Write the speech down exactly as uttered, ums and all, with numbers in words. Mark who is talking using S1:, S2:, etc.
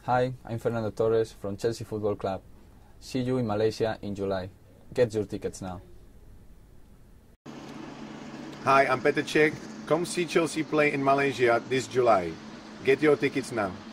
S1: Hi, I'm Fernando Torres from Chelsea Football Club. See you in Malaysia in July. Get your tickets now.
S2: Hi, I'm Petr Cech. Come see Chelsea play in Malaysia this July. Get your tickets now.